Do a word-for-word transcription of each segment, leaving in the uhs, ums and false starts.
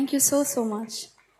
Thank you so, so much.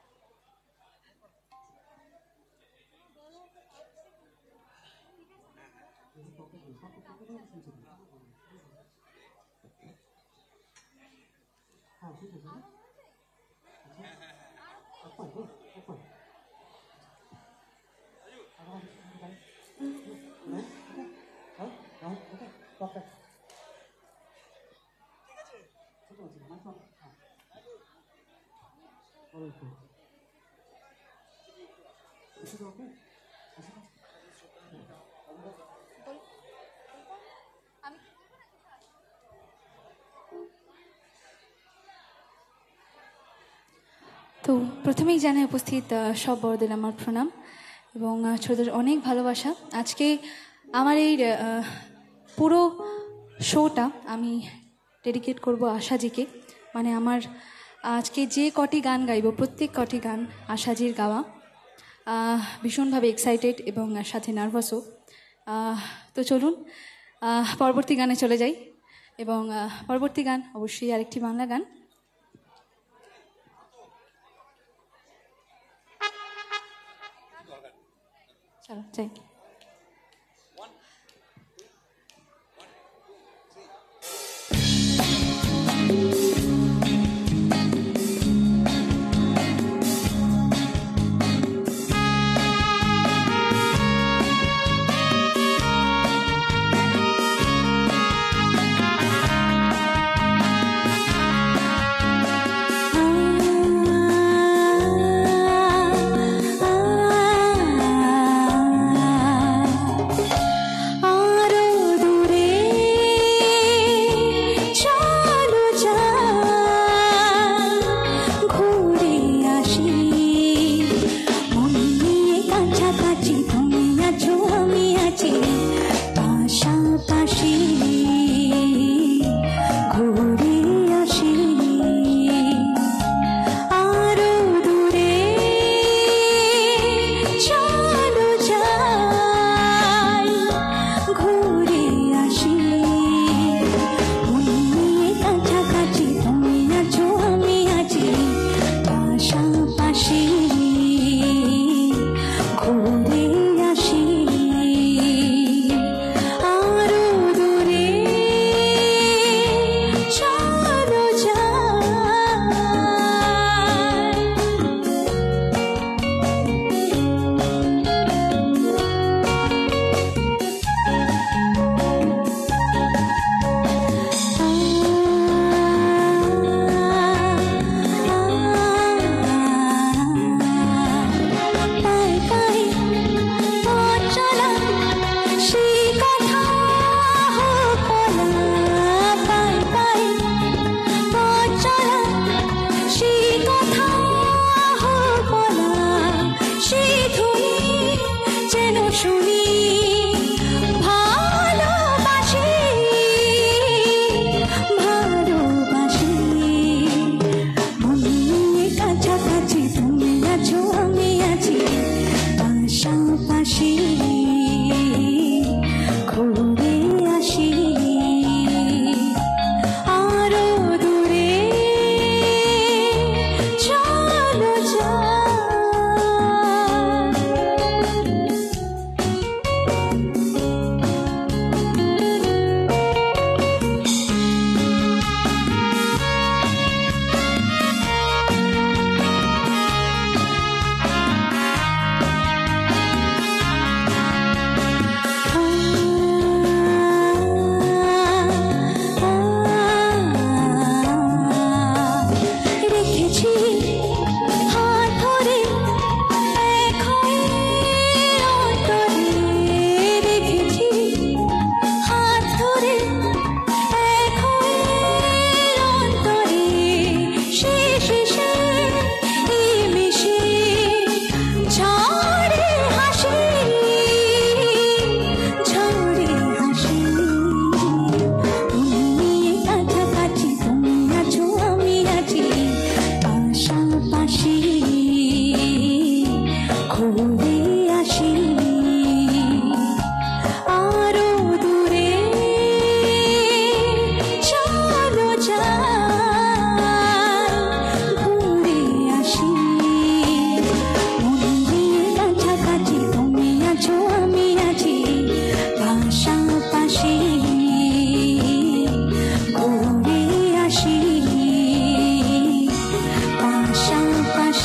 তো প্রথমেই জানাই উপস্থিত সব বড়দের আমার প্রণাম এবং ছোটদের অনেক ভালোবাসা। আজকে আমার এই পুরো শোটা আমি ডেডিকেট করব আশাজিকে। মানে আমার আজকে যে কটি গান গাইব প্রত্যেক কটি গান আশাজির গাওয়া। ভীষণভাবে এক্সাইটেড এবং সাথে নার্ভাসও। তো চলুন পরবর্তী গানে চলে যাই এবং পরবর্তী গান অবশ্যই আরেকটি বাংলা গান। চলো যাই।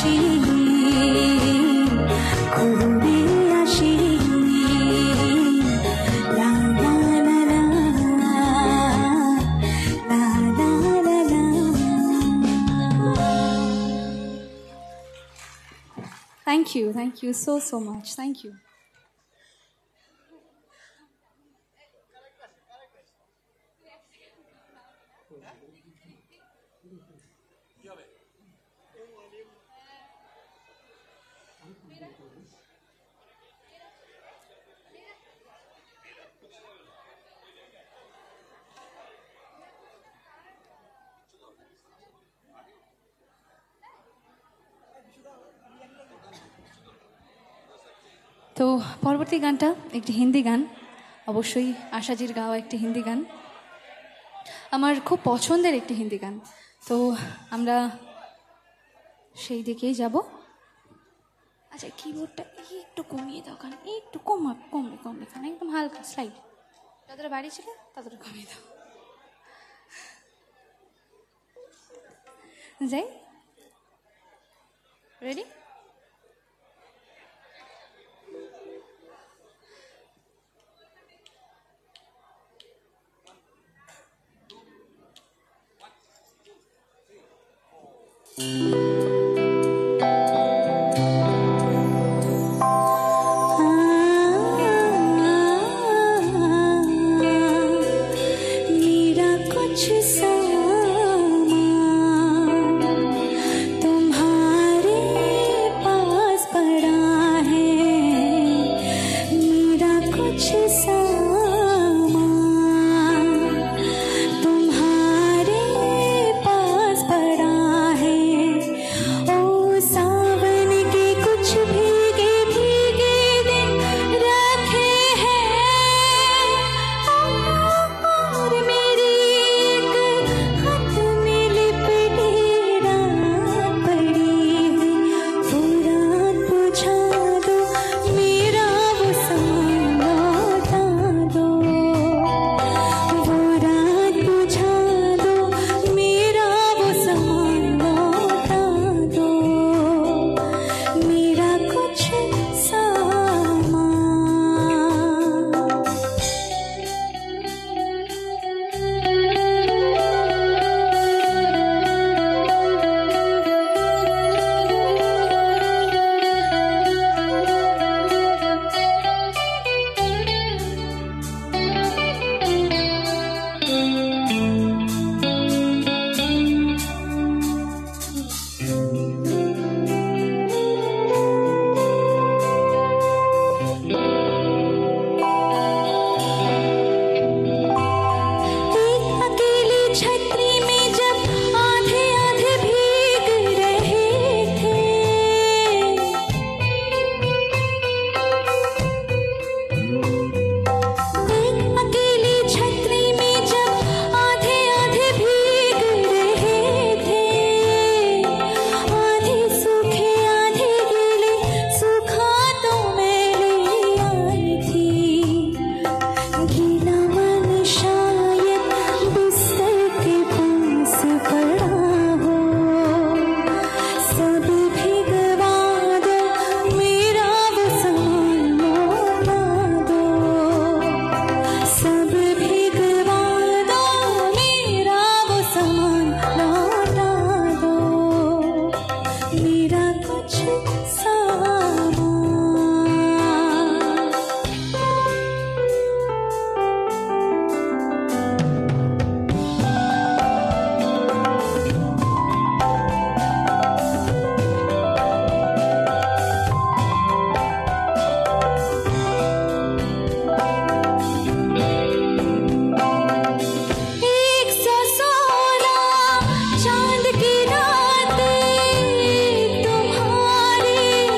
আসি খুবই আসি লা লা লা লা লা লা লা লা। Thank you, thank you so so much. Thank you. তো পরবর্তী গানটা একটি হিন্দি গান, অবশ্যই আশাজির গাওয়া একটি হিন্দি গান, আমার খুব পছন্দের একটি হিন্দি গান। তো আমরা সেই দিকেই যাব। আচ্ছা, কিবোর্ডটা একটু কমিয়ে দাও, গান একটু কমা কমবে কমবে গান একদম হালকা স্লাইড, যতটা বাড়ি ছিল ততটা কমিয়ে দাও। যাই, রেডি? मेरा कुछ सामान तुम्हारे पास पड़ा है, मेरा कुछ सामान तुम्हारे पास पड़ा है। ओ सावन के कुछ भीगे भीगे दिन रखे हैं, और मेरी एक हाथ में लिपटी रात पड़ी है। वो रात बुझा दो, मेरा वो सामान लौटा दो, वो रात बुझा दो, मेरा वो सामान लौटा दो, मेरा कुछ सामान। एक अकेली छतरी में जब आधे आधे भीग रहे थे, एक अकेली छतरी में जब आधे आधे भीग रहे थे, आधे सूखे आधे गीले, सूखा तो मैं ले आई थी। गीला मन शायद बिस्तर के पास पड़ा हो, सब भिगवा दो, मेरा वो सामान लौटा दो, सब भिगवा दो, मेरा वो सामान लौटा दो, मेरा कुछ सामान। एक सौ सोलह चांद की रातें तुम्हारी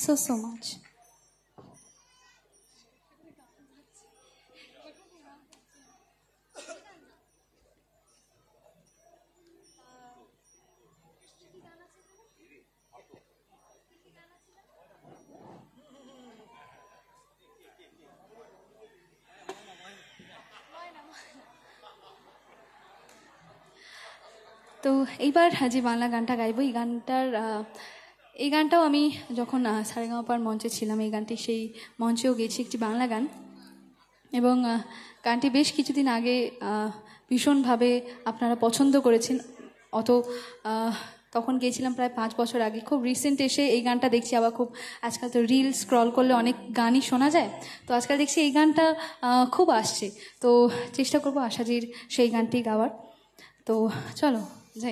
সো সো মাচ। তো এইবার যে বাংলা গানটা গাইবো, এই গানটার এই গানটাও আমি যখন সারেগামাপার মঞ্চে ছিলাম, এই গানটি সেই মঞ্চেও গেয়েছি, একটি বাংলা গান। এবং গানটি বেশ কিছুদিন আগে ভীষণভাবে আপনারা পছন্দ করেছেন। অত তখন গিয়েছিলাম প্রায় পাঁচ বছর আগে। খুব রিসেন্ট এসে এই গানটা দেখছি আবার, খুব আজকাল তো রিল স্ক্রল করলে অনেক গানই শোনা যায়, তো আজকাল দেখছি এই গানটা খুব আসছে। তো চেষ্টা করবো আশাজির সেই গানটি গাওয়ার। তো চলো যাই।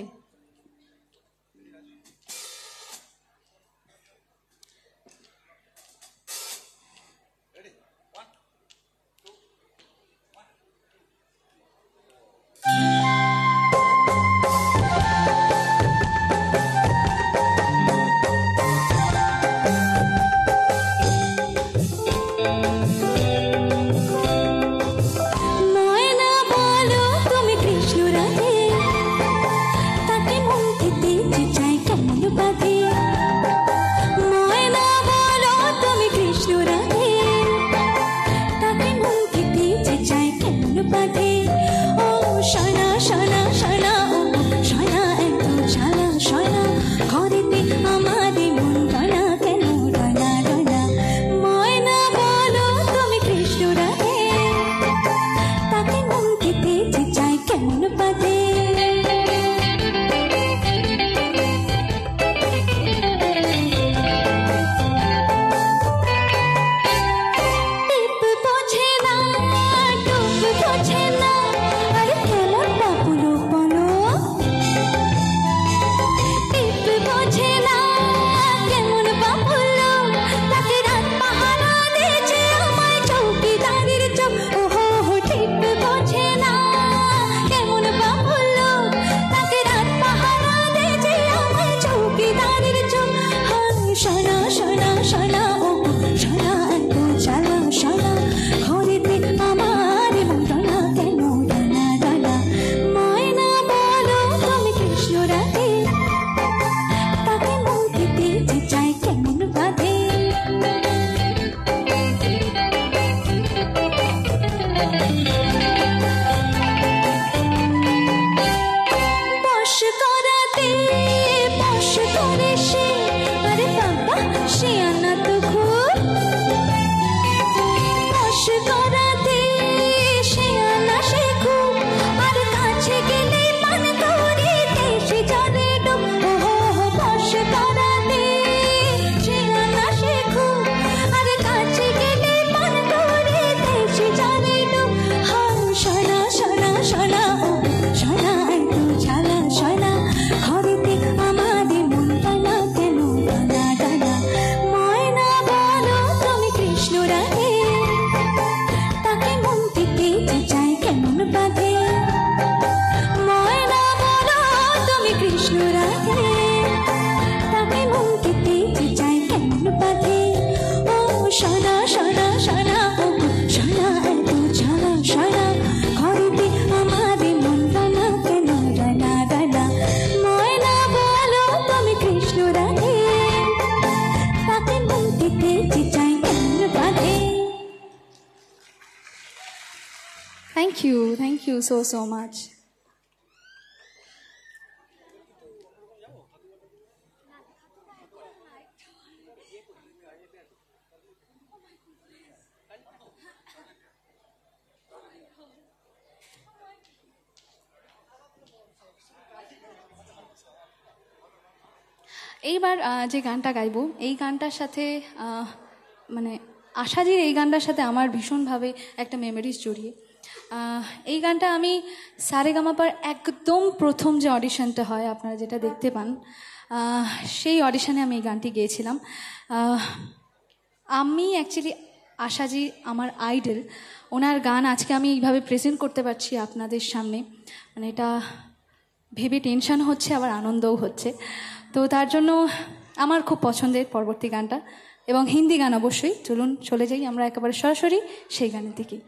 Thank you, thank you so so much. এইবার যে গানটা গাইবো, এই গানটার সাথে মানে আশাজির এই গানটার সাথে আমার ভীষণভাবে একটা মেমোরিজ জড়িয়ে। এই গানটা আমি সারেগামাপার একদম প্রথম যে অডিশনটা হয়, আপনারা যেটা দেখতে পান, সেই অডিশনে আমি এই গানটি গেয়েছিলাম। আমি অ্যাকচুয়ালি আশাজি আমার আইডল, ওনার গান আজকে আমি এইভাবে প্রেজেন্ট করতে পারছি আপনাদের সামনে, মানে এটা ভেবে টেনশন হচ্ছে, আবার আনন্দও হচ্ছে। তো তার জন্য আমার খুব পছন্দের পরবর্তী গানটা, এবং হিন্দি গান অবশ্যই। চলুন চলে যাই আমরা একেবারে সরাসরি সেই গানের দিকে।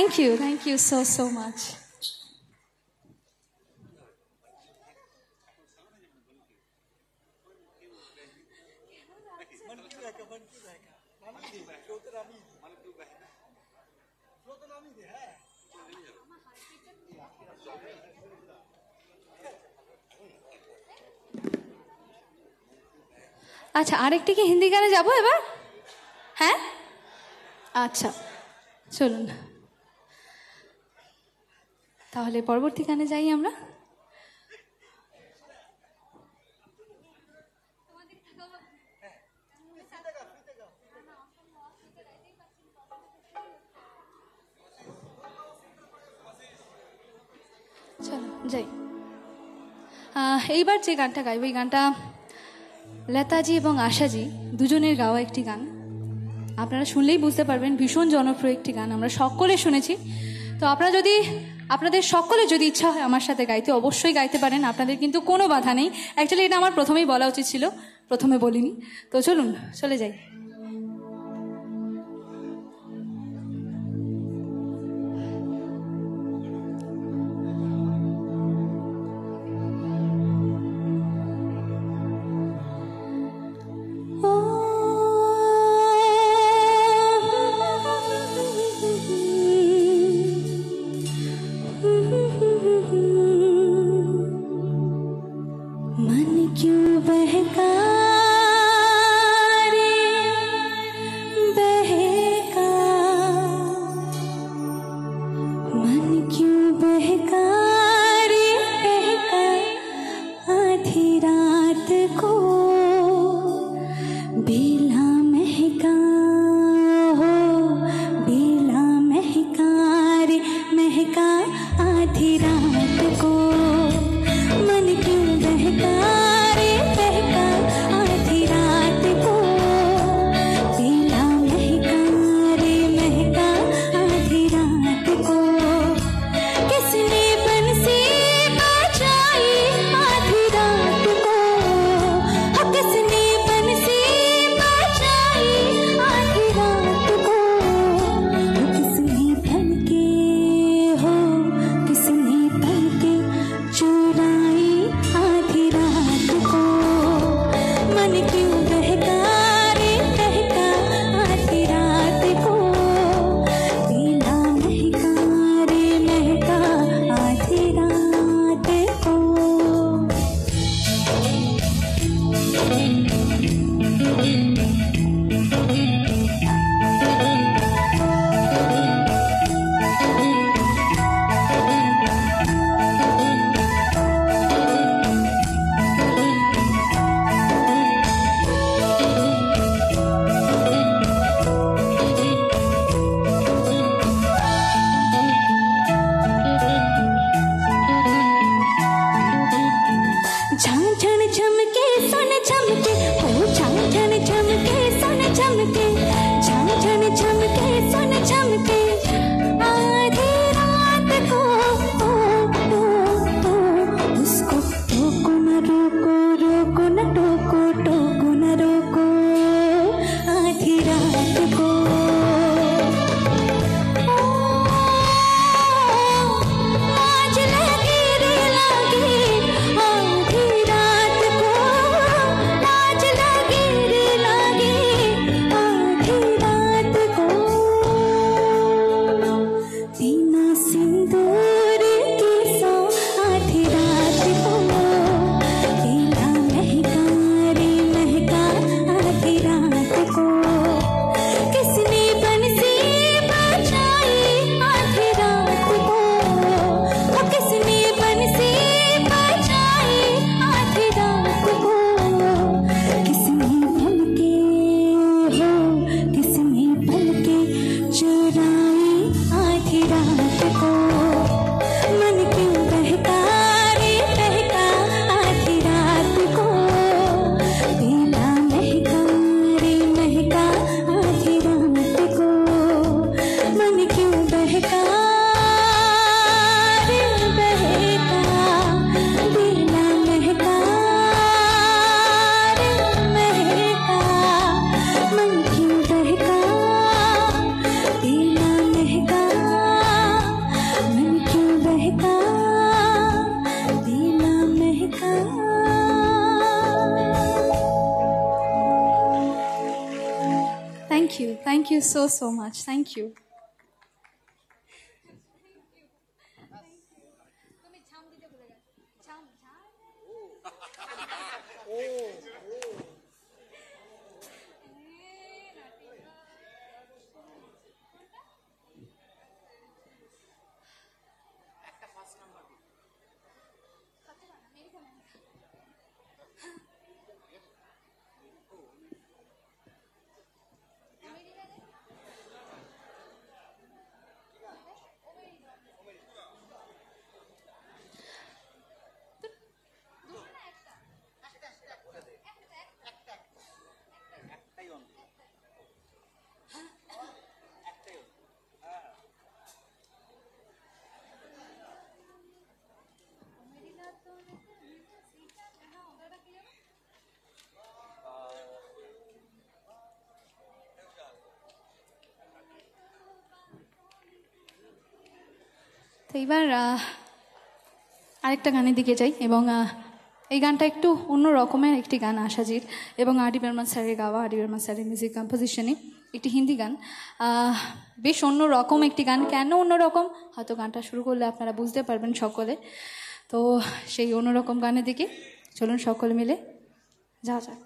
Thank you thank you so so much. আচ্ছা, আরেকটি কি হিন্দি গানে যাবো এবার? হ্যাঁ, আচ্ছা চলুন তাহলে পরবর্তী গানে যাই আমরা। চলো যাই। এইবার যে গানটা গাইব এই গানটা লতাজি এবং আশাজি দুজনের গাওয়া একটি গান। আপনারা শুনলেই বুঝতে পারবেন ভীষণ জনপ্রিয় একটি গান, আমরা সকলে শুনেছি। তো আপনারা যদি আপনাদের সকলে যদি ইচ্ছা হয় আমার সাথে গাইতে, অবশ্যই গাইতে পারেন, আপনাদের কিন্তু কোনো বাধা নেই। অ্যাকচুয়ালি এটা আমার প্রথমেই বলা উচিত ছিল, প্রথমে বলিনি। তো চলুন চলে যাই। चुराई आधी रात Thank you so, so much. Thank you. তো এবার আরেকটা গানের দিকে যাই এবং এই গানটা একটু অন্য রকমের একটি গান আশাজির এবং আর ডি বর্মন স্যারের গাওয়া, আর ডি বর্মন স্যারের মিউজিক কম্পোজিশনে একটি হিন্দি গান। বেশ অন্য রকম একটি গান। কেন অন্য রকম হয়তো গানটা শুরু করলে আপনারা বুঝতে পারবেন সকলে। তো সেই অন্যরকম গানের দিকে চলুন সকলে মিলে যা যাক।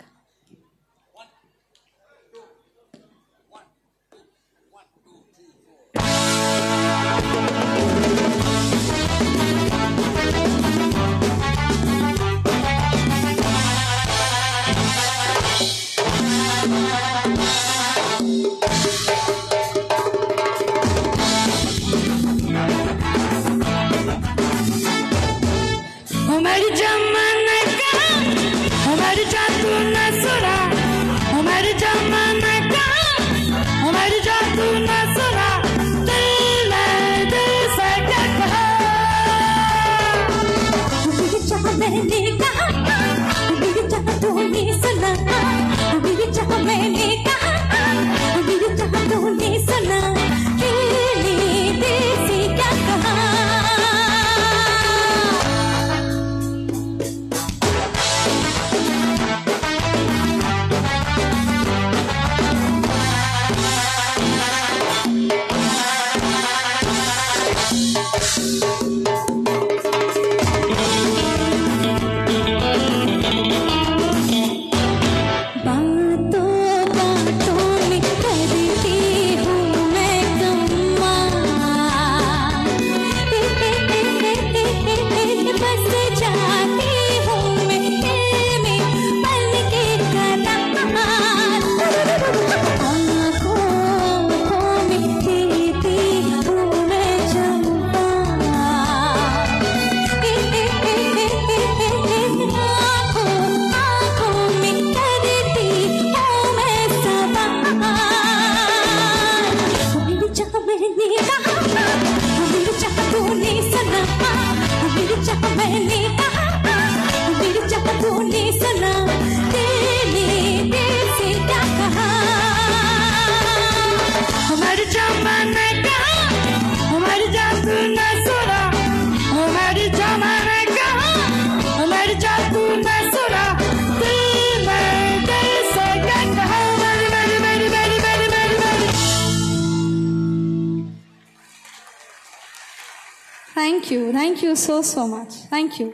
Thank you. Thank you so, so much. Thank you.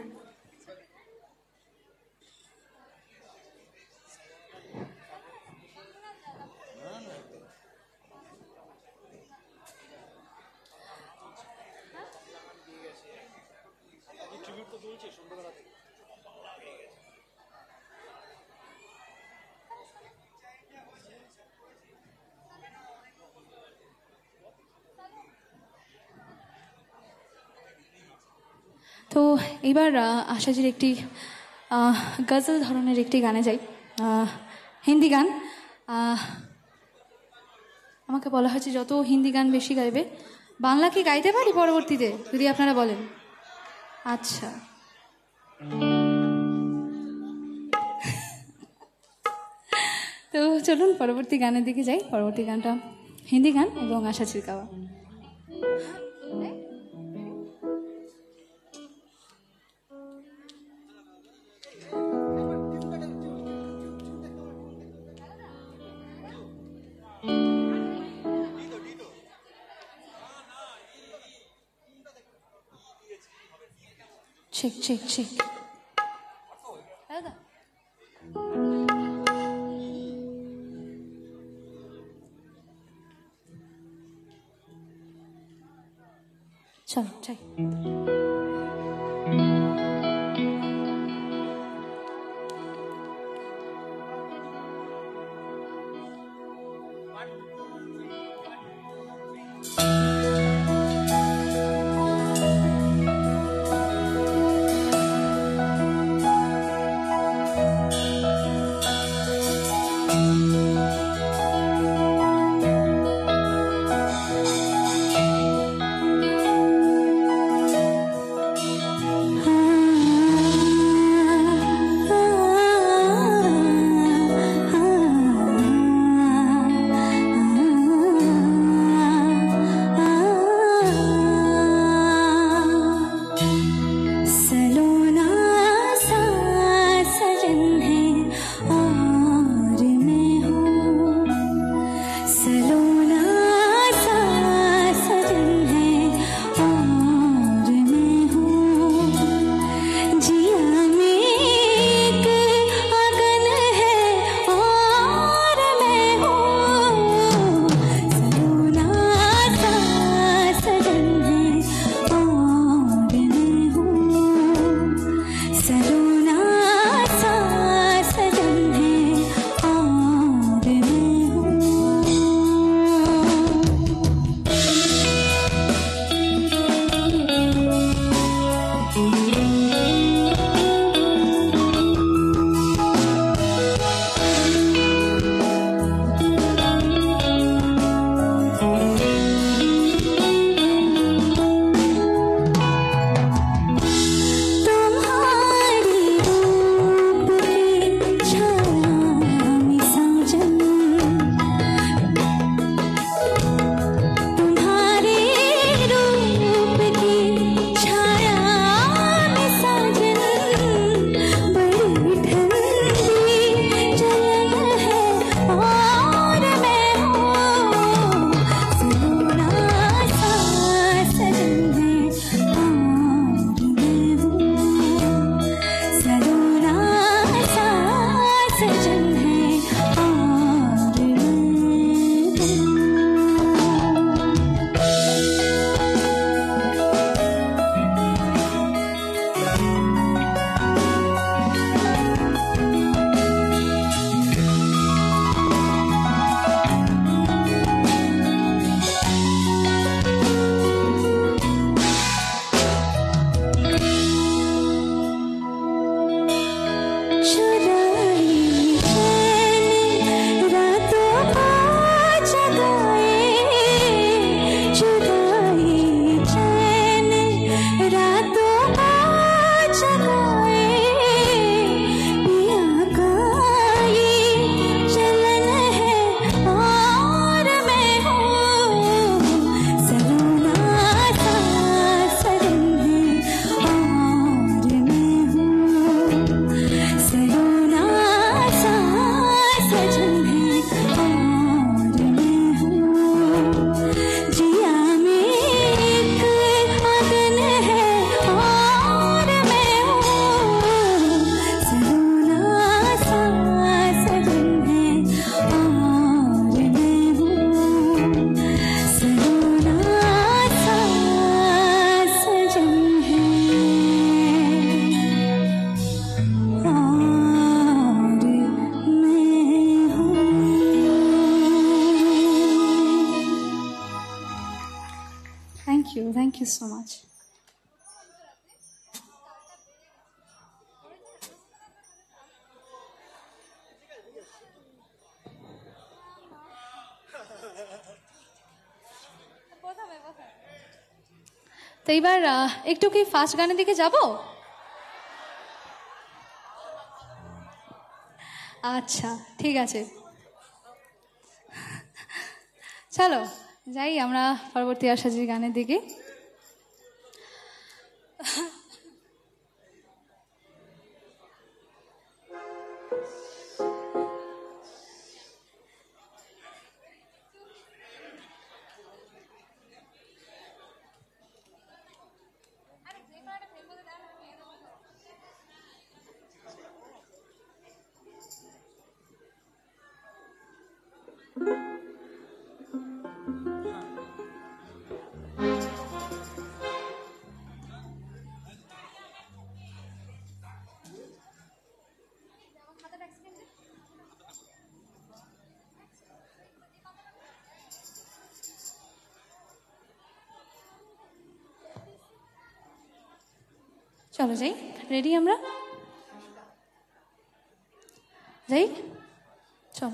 তো এবার আশাজির একটি গজল ধরনের একটি গানে যাই, হিন্দি গান। আমাকে বলা হয়েছে যত হিন্দি গান বেশি গাইবে। বাংলা কি গাইতে পারি পরবর্তীতে যদি আপনারা বলেন? আচ্ছা, তো চলুন পরবর্তী গানের দিকে যাই। পরবর্তী গানটা হিন্দি গান এবং আশাজির গাওয়া। চেক চেক চেক দাদা চলো চাই Thank you so much. তো এবার একটু কি ফাস্ট গানের দিকে যাব? আচ্ছা ঠিক আছে, চলো যাই আমরা পরবর্তী আশাজির গানের দিকে। চলো যাই, রেডি আমরা? যাই, চলো।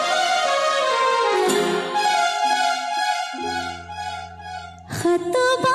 खत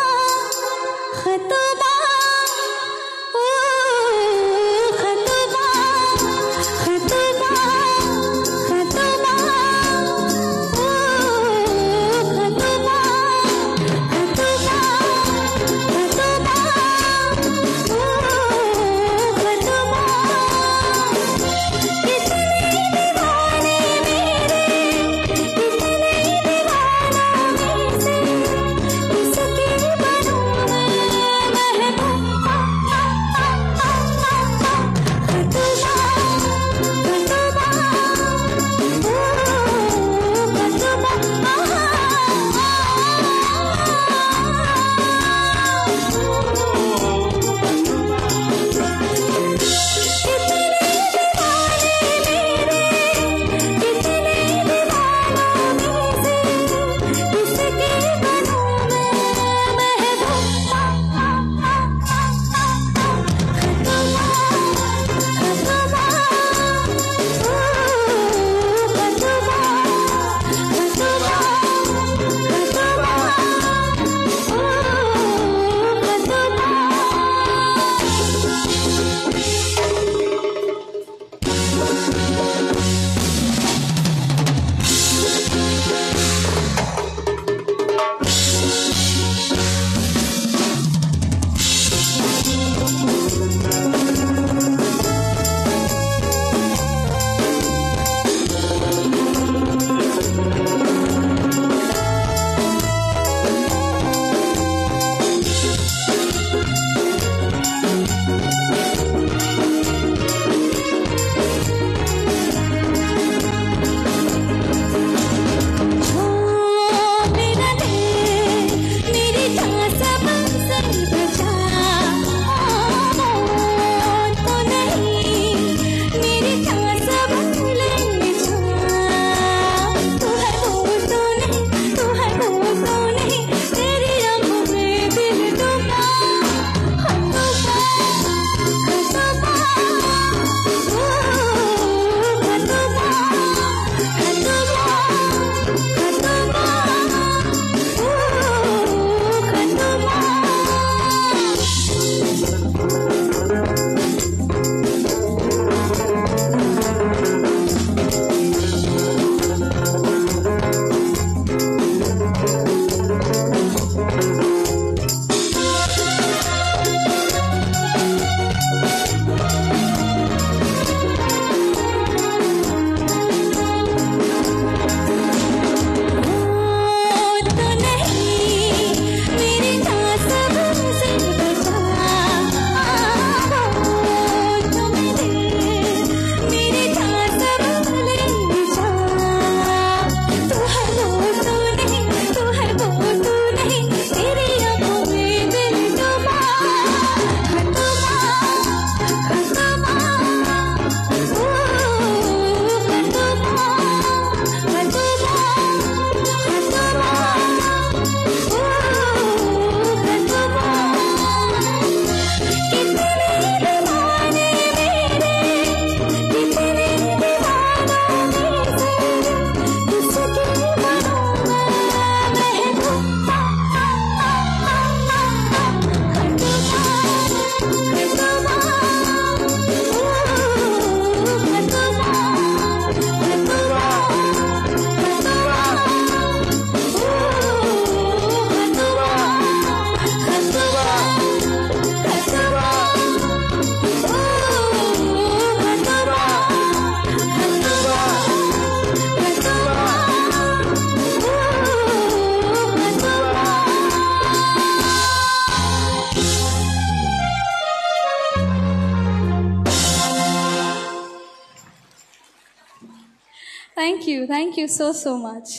thank you thank you so so much.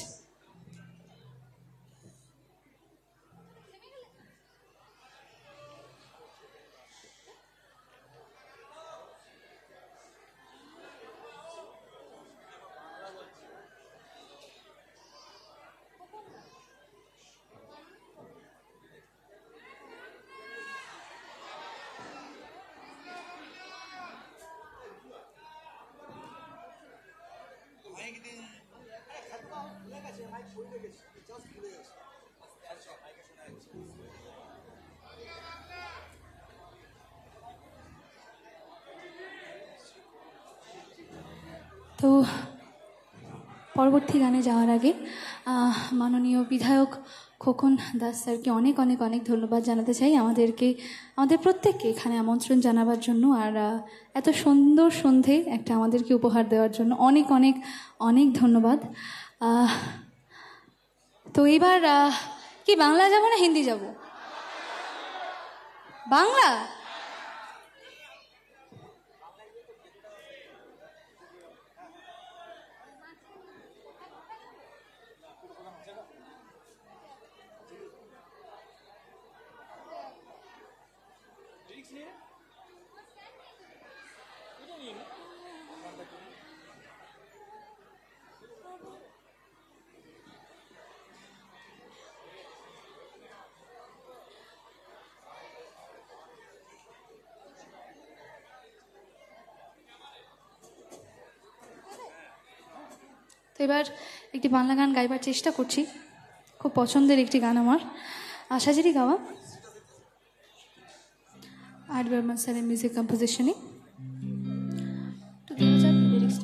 তো পরবর্তী গানে যাওয়ার আগে মাননীয় বিধায়ক খোকন দাস স্যারকে অনেক অনেক অনেক ধন্যবাদ জানাতে চাই আমাদেরকে আমাদের প্রত্যেককে এখানে আমন্ত্রণ জানাবার জন্য, আর এত সুন্দর সন্ধে একটা আমাদেরকে উপহার দেওয়ার জন্য অনেক অনেক অনেক ধন্যবাদ। তো এবার কি বাংলা যাব না হিন্দি যাব? বাংলা। তো এবার একটি বাংলা গান গাইবার চেষ্টা করছি, খুব পছন্দের একটি গান আমার, আশাজিরি গাওয়া, আর বর্মন স্যারের মিউজিক কম্পোজিশনে। তো দেখা যাক লিরিক্সটা।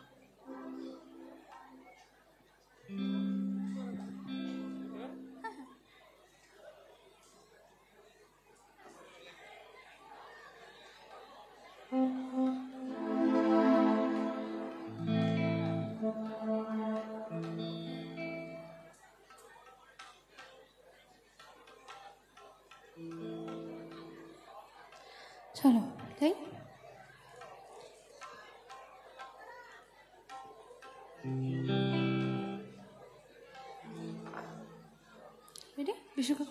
চলো তাই রেডি বিশু কাকু?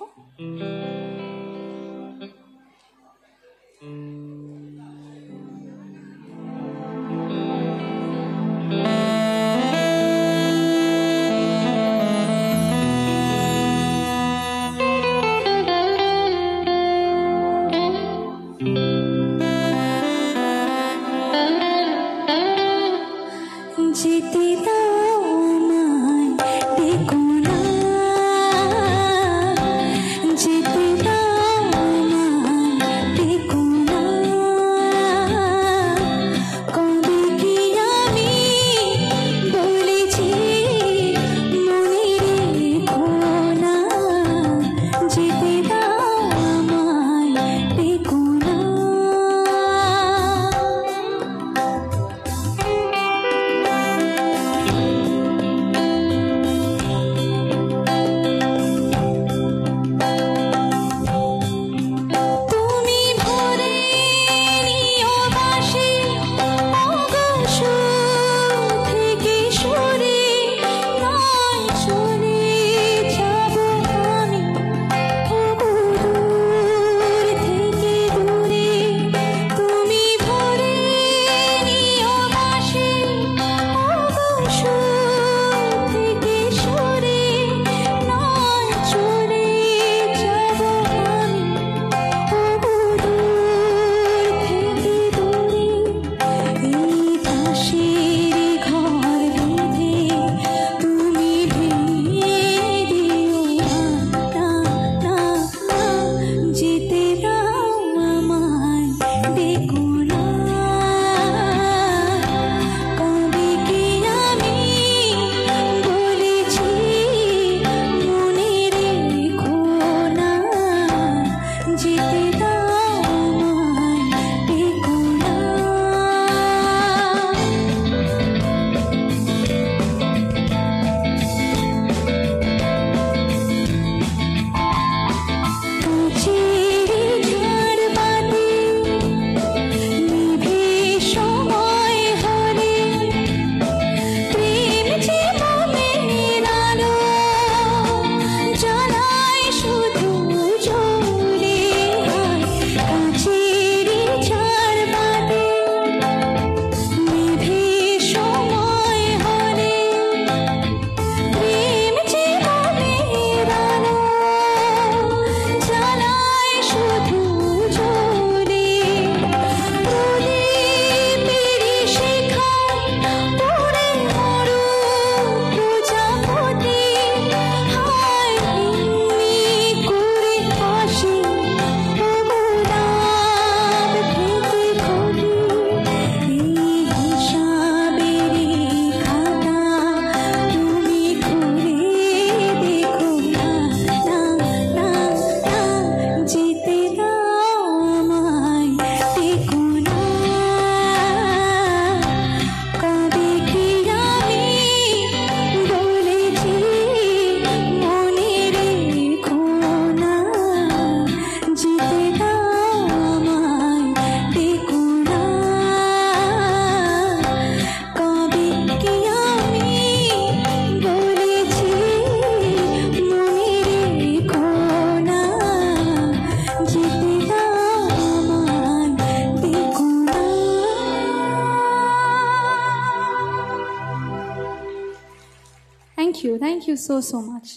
Thank you. Thank you so, so much.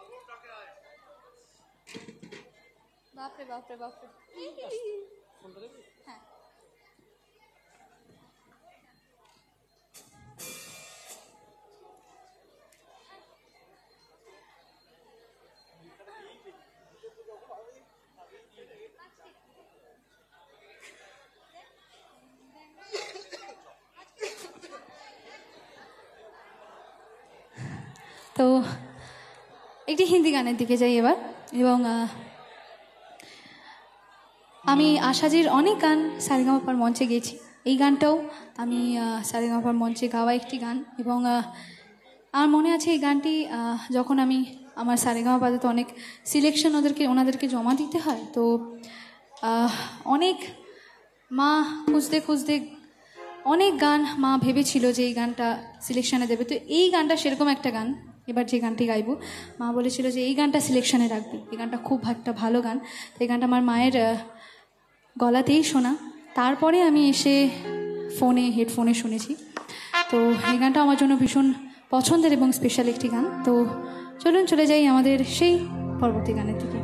বাপরে বাপরে বাপরে হ্যাঁ তো একটি হিন্দি গানের দিকে যাই এবার এবং আমি আশাজির অনেক গান সারেগামাপার মঞ্চে গেয়েছি এই গানটাও আমি সারেগামাপার মঞ্চে গাওয়া একটি গান এবং আমার মনে আছে এই গানটি যখন আমি আমার সারেগামাপাতে তো অনেক সিলেকশন ওদেরকে ওনাদেরকে জমা দিতে হয় তো অনেক মা খুঁজতে খুঁজতে অনেক গান মা ভেবেছিল যে এই গানটা সিলেকশনে দেবে তো এই গানটা সেরকম একটা গান এবার যে গানটি গাইব মা বলেছিল যে এই গানটা সিলেকশনে রাখবি এই গানটা খুব একটা ভালো গান তো এই গানটা আমার মায়ের গলাতেই শোনা তারপরে আমি এসে ফোনে হেডফোনে শুনেছি তো এই গানটা আমার জন্য ভীষণ পছন্দের এবং স্পেশাল একটি গান তো চলুন চলে যাই আমাদের সেই পরবর্তী গানের দিকে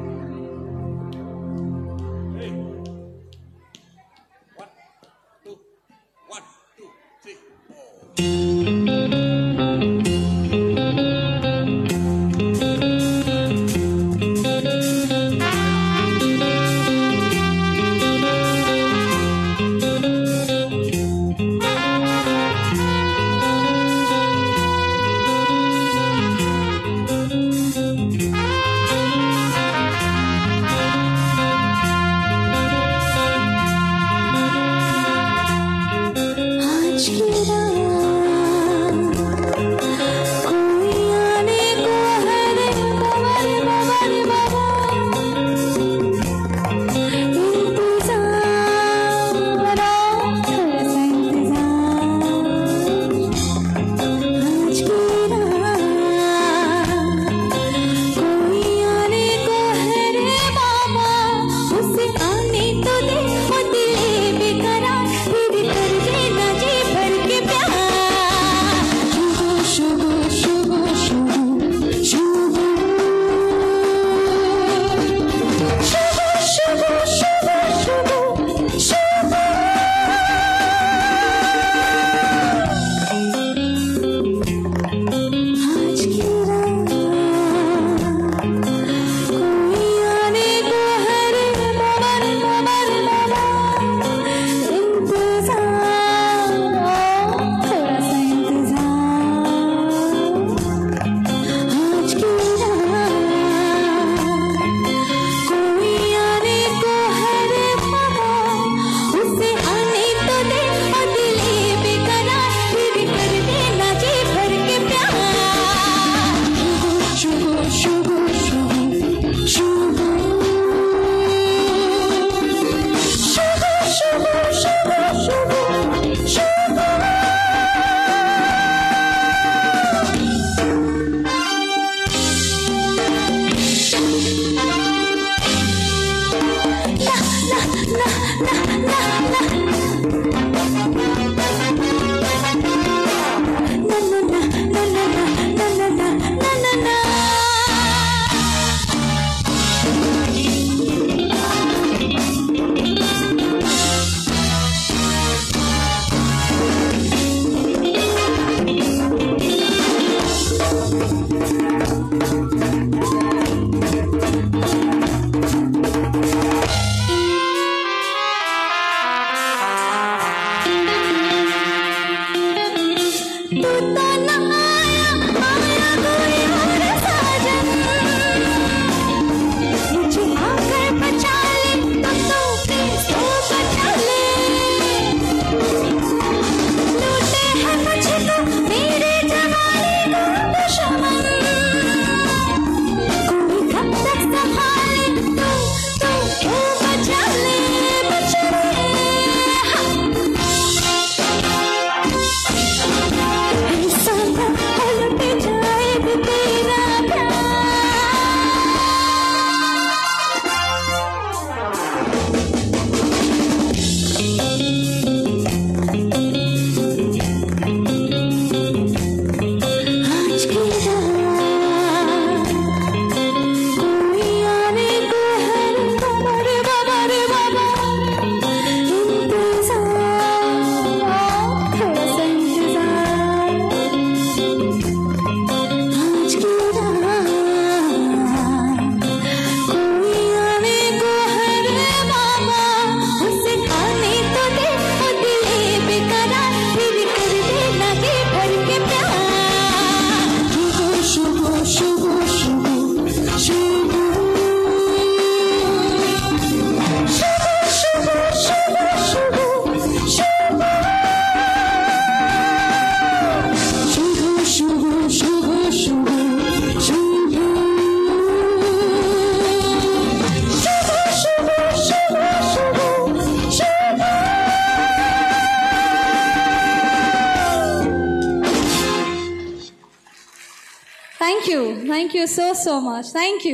thank you thank you so so much thank you.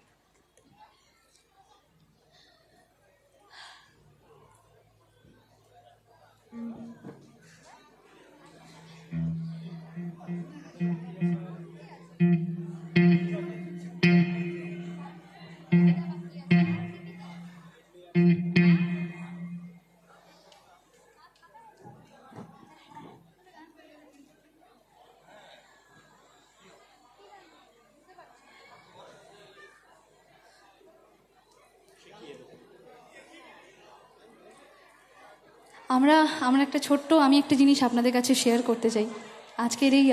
আমরা আমরা একটা ছোট্ট আমি একটা জিনিস আপনাদের কাছে শেয়ার করতে চাই। আজকের এই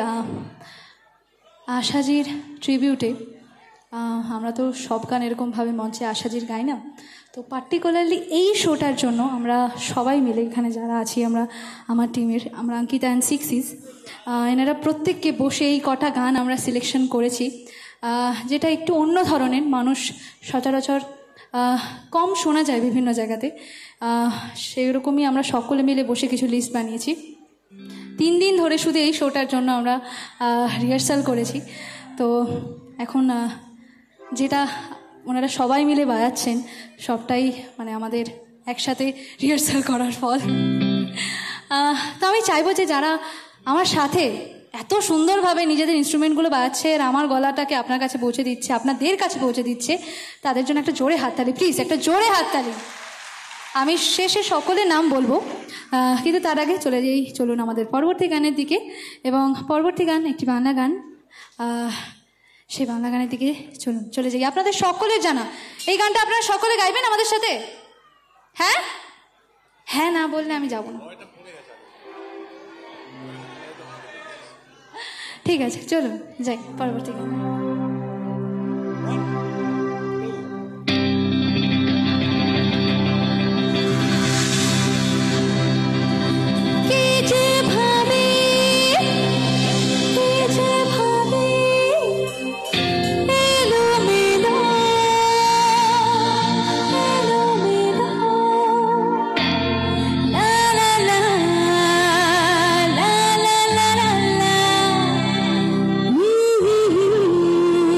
আশাজির ট্রিবিউটে আমরা তো সব গান এরকমভাবে মঞ্চে আশাজির গাই না, তো পার্টিকুলারলি এই শোটার জন্য আমরা সবাই মিলে এখানে যারা আছি, আমরা আমার টিমের আমরা অঙ্কিতা অ্যান্ড সিক্সিস, এনারা প্রত্যেককে বসে এই কটা গান আমরা সিলেকশন করেছি, যেটা একটু অন্য ধরনের, মানুষ সচরাচর কম শোনা যায় বিভিন্ন জায়গাতে। সেই রকমই আমরা সকলে মিলে বসে কিছু লিস্ট বানিয়েছি। তিন দিন ধরে শুধু এই শোটার জন্য আমরা রিহার্সাল করেছি। তো এখন যেটা ওনারা সবাই মিলে বাজাচ্ছেন সবটাই মানে আমাদের একসাথে রিহার্সাল করার ফল। তো আমি চাইবো যে যারা আমার সাথে এত সুন্দরভাবে নিজেদের ইনস্ট্রুমেন্টগুলো বাজাচ্ছে আর আমার গলাটাকে আপনার কাছে পৌঁছে দিচ্ছে, আপনাদের কাছে পৌঁছে দিচ্ছে, তাদের জন্য একটা জোরে হাততালি, প্লিজ একটা জোরে হাততালি। আমি শেষে সকলের নাম বলবো, কিন্তু তার আগে চলে যাই, চলুন আমাদের পরবর্তী গানের দিকে। এবং পরবর্তী গান একটি বাংলা গান, সেই বাংলা গানের দিকে চলুন চলে যাই। আপনাদের সকলের জানা এই গানটা আপনারা সকলে গাইবেন আমাদের সাথে? হ্যাঁ হ্যাঁ না বললে আমি যাব না। ঠিক আছে, চলুন যাই পরবর্তী গান। Ooh.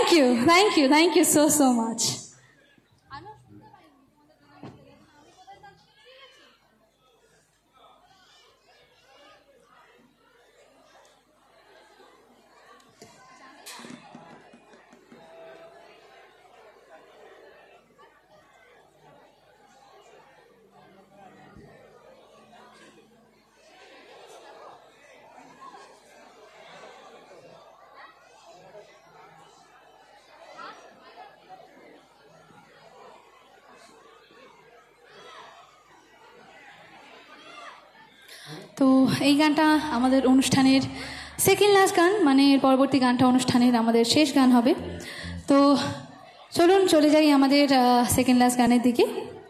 Thank you, thank you, thank you so, so much. তো এই গানটা আমাদের অনুষ্ঠানের সেকেন্ড লাস্ট গান, মানে এর পরবর্তী গানটা অনুষ্ঠানের আমাদের শেষ গান হবে। তো চলুন চলে যাই আমাদের সেকেন্ড লাস্ট গানের দিকে।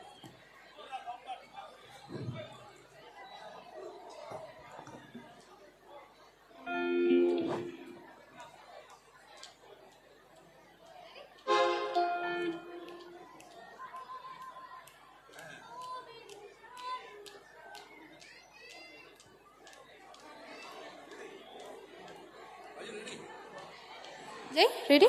Jay, ready?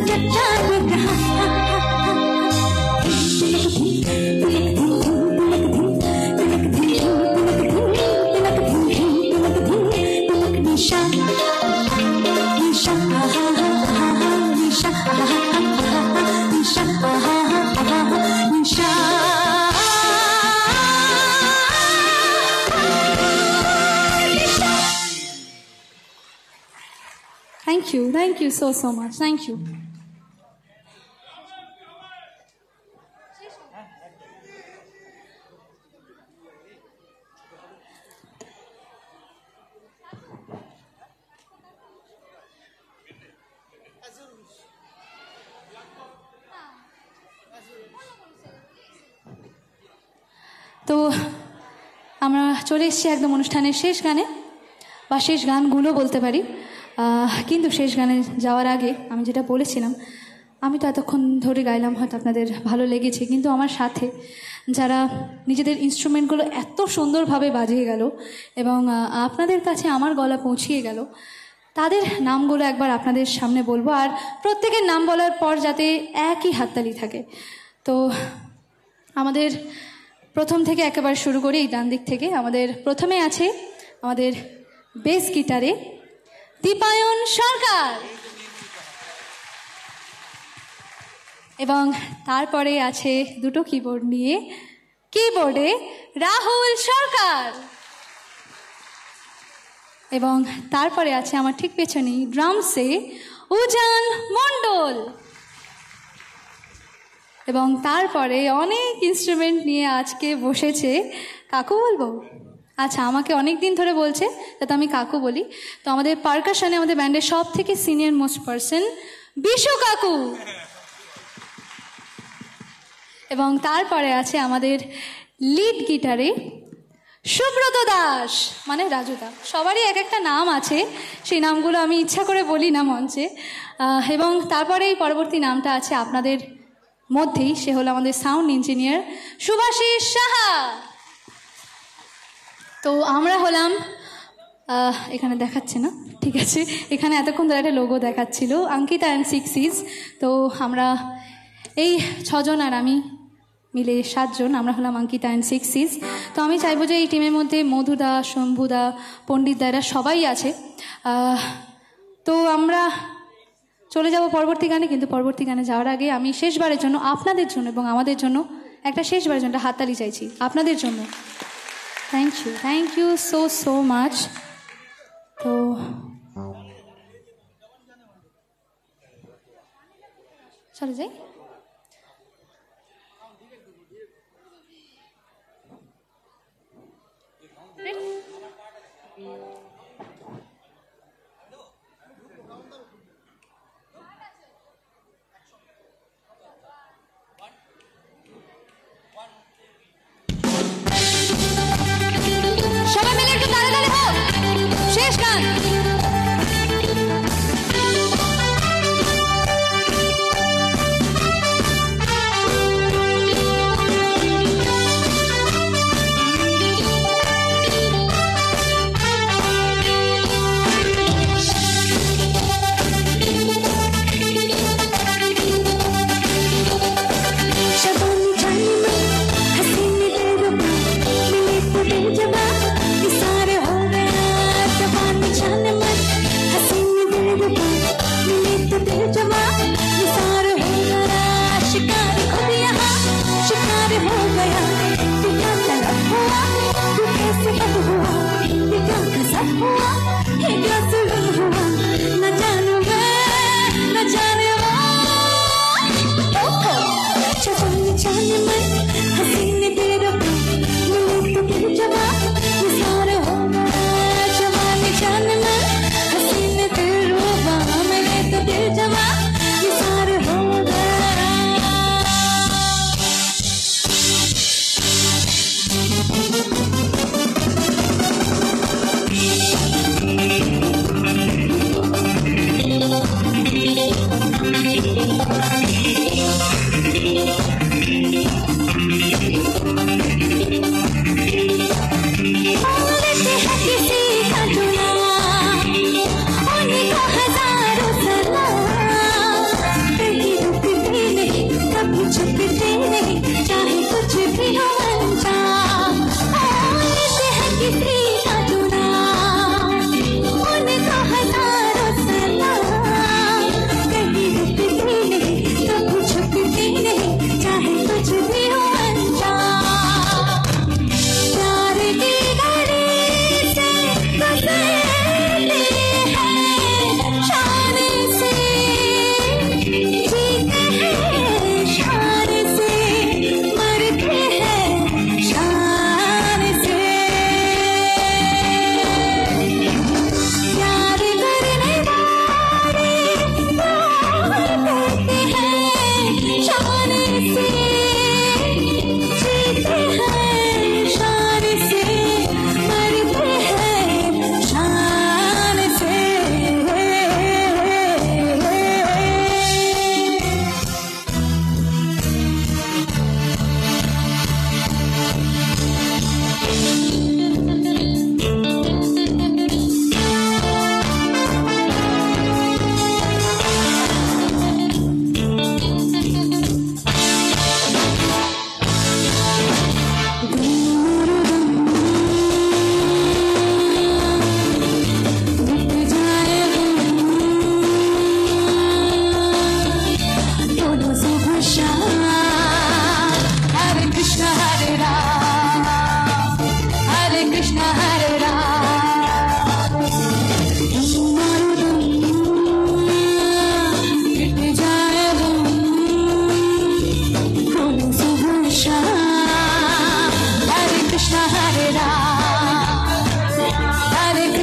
Thank you, thank you so, so much. Thank you. তো আমরা চলে এসেছি একদম অনুষ্ঠানের শেষ গানে বা শেষ গানগুলো বলতে পারি, কিন্তু শেষ গানে যাওয়ার আগে আমি যেটা বলেছিলাম, আমি তো এতক্ষণ ধরে গাইলাম, হয়তো আপনাদের ভালো লেগেছে, কিন্তু আমার সাথে যারা নিজেদের ইনস্ট্রুমেন্টগুলো এত সুন্দরভাবে বাজিয়ে গেল এবং আপনাদের কাছে আমার গলা পৌঁছিয়ে গেল, তাদের নামগুলো একবার আপনাদের সামনে বলবো, আর প্রত্যেকের নাম বলার পর যাতে একই হাততালি থাকে। তো আমাদের প্রথম থেকে একেবারে শুরু করি, এই ডান দিক থেকে। আমাদের প্রথমে আছে আমাদের বেস গিটারে দীপায়ন সরকার, এবং তারপরে আছে দুটো কিবোর্ড নিয়ে কিবোর্ডে রাহুল সরকার, এবং তারপরে আছে আমার ঠিক পেছনে ড্রামসে উজান মণ্ডল, এবং তারপরে অনেক ইনস্ট্রুমেন্ট নিয়ে আজকে বসেছে কাকু বলবো, আচ্ছা আমাকে অনেক দিন ধরে বলছে যাতে আমি কাকু বলি। তো আমাদের পারকাশনে আমাদের ব্যান্ডের সব থেকে সিনিয়র মোস্ট পার্সন বিশু কাকু, এবং তারপরে আছে আমাদের লিড গিটারে সুব্রত দাস, মানে রাজুদা। সবারই এক একটা নাম আছে, সেই নামগুলো আমি ইচ্ছা করে বলি না মঞ্চে। এবং তারপরেই পরবর্তী নামটা আছে আপনাদের মধ্যেই, সে হলো আমাদের সাউন্ড ইঞ্জিনিয়ার সুভাষিস সাহা। তো আমরা হলাম, এখানে দেখাচ্ছে না, ঠিক আছে, এখানে এতক্ষণ ধরে একটা লোগো দেখাচ্ছিল, অঙ্কিতা অ্যান্ড সিক্সিস। তো আমরা এই ছজন আর আমি মিলে সাতজন, আমরা হলাম অঙ্কিতা অ্যান্ড সিক্সিস। তো আমি চাইবো যে এই টিমের মধ্যে মধুদা, শম্ভুদা, পণ্ডিত দারা সবাই আছে। তো আমরা চলে যাব পরবর্তী গানে, কিন্তু পরবর্তী গানে যাওয়ার আগে আমি শেষবারের জন্য আপনাদের জন্য এবং আমাদের জন্য একটা শেষবারের জন্য হাততালি চাইছি আপনাদের জন্য। Thank you, thank you so so much. তো চলে যাই। সবাই মিলে একটু তালে তালে হোক, শেষ গান।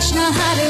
Krishna Hare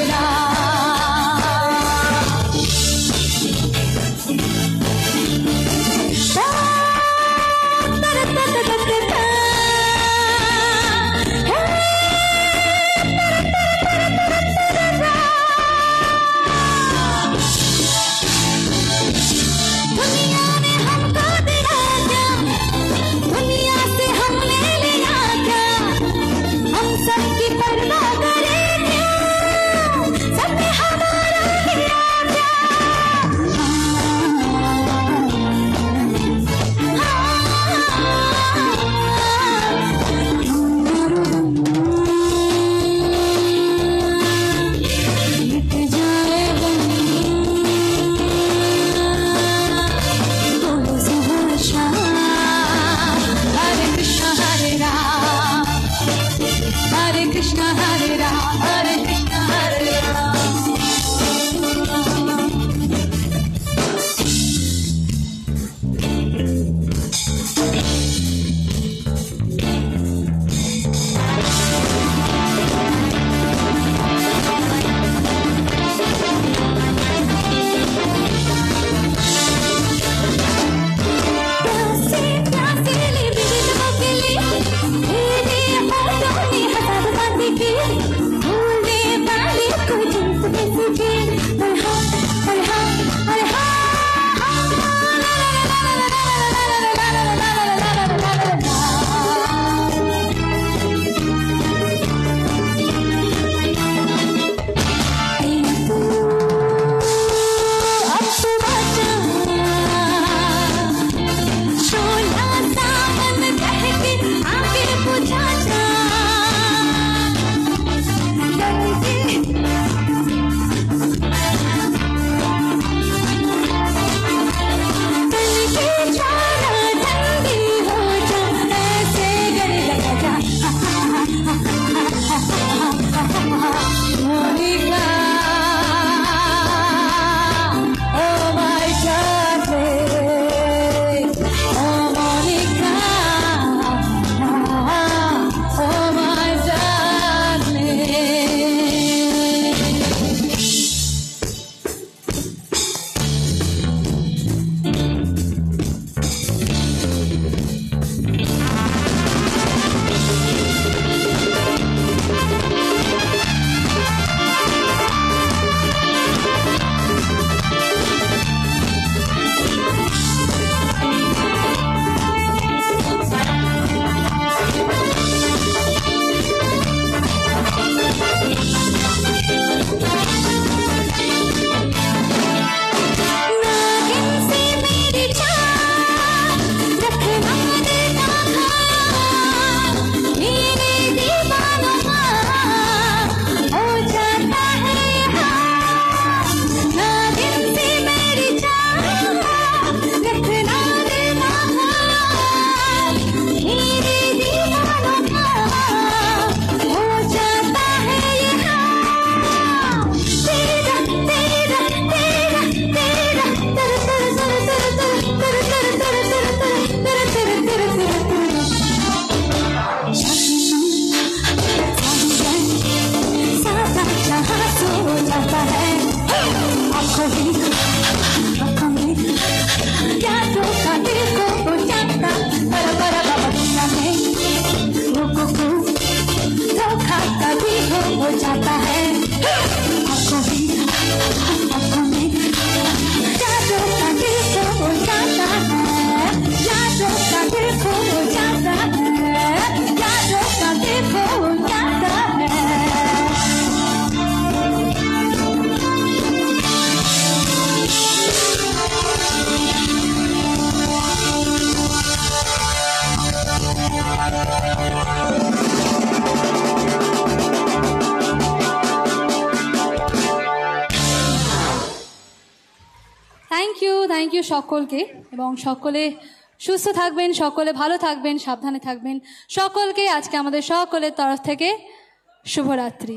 thank you thank you সকলকে এবং সকলে সুস্থ থাকবেন, সকলে ভালো থাকবেন, সাবধানে থাকবেন। সকলকে আজকে আমাদের সকলের তরফ থেকে শুভরাত্রি।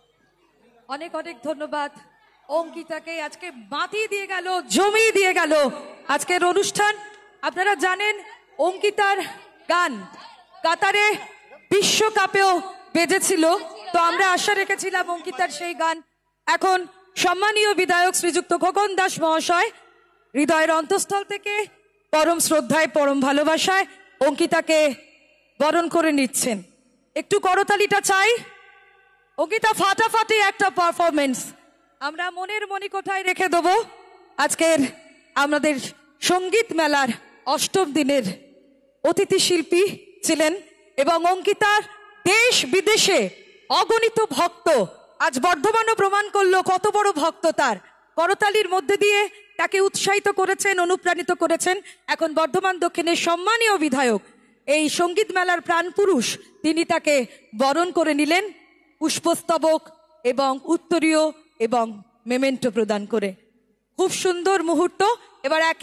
অনেক অনেক ধন্যবাদ অঙ্কিতাকে, আজকে মাতিয়ে দিয়ে গেল, জমিয়ে দিয়ে গেল আজকের অনুষ্ঠান। আপনারা জানেন অঙ্কিতার গান কাতারে বিশ্বকাপেও বেজেছিল, তো আমরা আশা রেখেছিলাম অঙ্কিতার সেই গান। এখন সম্মানীয় বিধায়ক শ্রীযুক্ত খোকন দাস মহাশয় হৃদয়ের অন্তঃস্থল থেকে পরম শ্রদ্ধায় পরম ভালোবাসায় অঙ্কিতাকে বরণ করে নিচ্ছেন। একটু করতালিটা চাই। অঙ্কিতা, ফাটাফাটি একটা পারফরমেন্স আমরা মনের মণিকোঠায় রেখে দেবো। আজকের আমাদের সঙ্গীত মেলার অষ্টম দিনের অতিথি শিল্পী ছিলেন এবং অঙ্কিতার দেশ বিদেশে অগণিত ভক্ত আজ বর্ধমানও প্রমাণ করলো কত বড় ভক্ত তার। করতালির মধ্যে দিয়ে তাকে উৎসাহিত করেছেন, অনুপ্রাণিত করেছেন। এখন বর্ধমান দক্ষিণের সম্মানীয় বিধায়ক, এই সঙ্গীত মেলার প্রাণপুরুষ, তিনি তাকে বরণ করে নিলেন পুষ্পস্তবক এবং উত্তরীয় এবং মেমেন্টো প্রদান করে। খুব সুন্দর মুহূর্ত। এবার এক